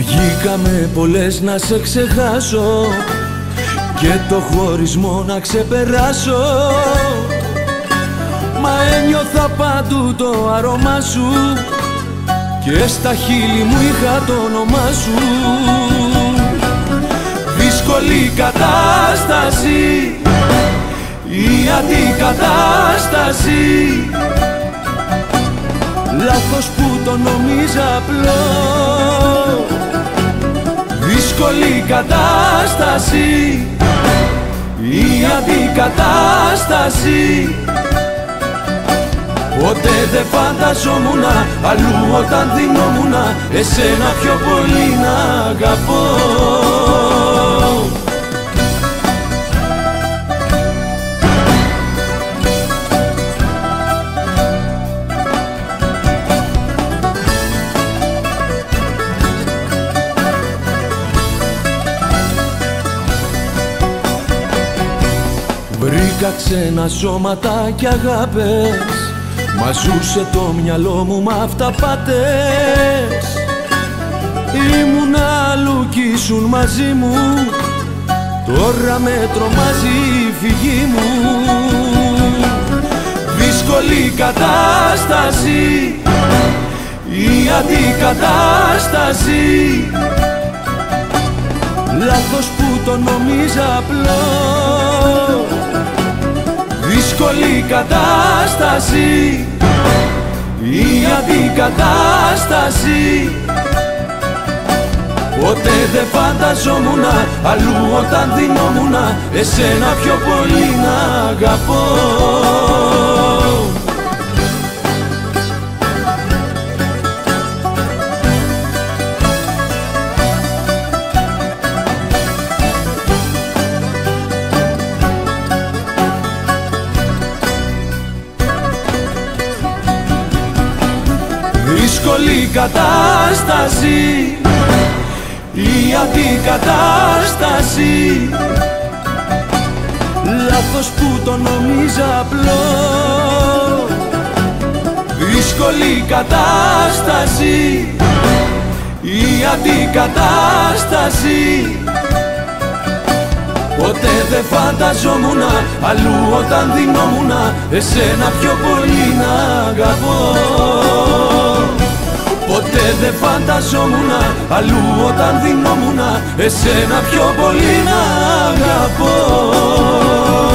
Βγήκαμε πολλές να σε ξεχάσω και το χωρισμό να ξεπεράσω, μα ένιωθα παντού το άρωμά σου και στα χείλη μου είχα το όνομά σου. Δύσκολη κατάσταση, η αντικατάσταση, λάθος που το νόμιζα απλό. Δύσκολη κατάσταση, η αντικατάσταση, ποτέ δεν φανταζόμουνα αλλού όταν δινόμουνα εσένα πιο πολύ να αγαπώ. Βρήκα ξένα σώματα κι αγάπες, μα ζούσε το μυαλό μου μ' αυταπάτες. Ήμουν αλλού κι ήσουν μαζί μου, τώρα με τρομάζει η φυγή μου. Δύσκολη κατάσταση, η αντικατάσταση, λάθος που το νόμιζα απλό. Δύσκολη κατάσταση, η αντικατάσταση, ποτέ δεν φανταζόμουνα αλλού όταν δινόμουνα εσένα πιο πολύ να αγαπώ. Δύσκολη κατάσταση, η αντικατάσταση, λάθος που το νόμιζα απλό. Δύσκολη κατάσταση, η αντικατάσταση, ποτέ δεν φανταζόμουνα αλλού όταν δινόμουνα εσένα πιο πολύ να αγαπώ. Ποτέ δεν φανταζόμουνα αλλού όταν δινόμουνα εσένα πιο πολύ να αγαπώ.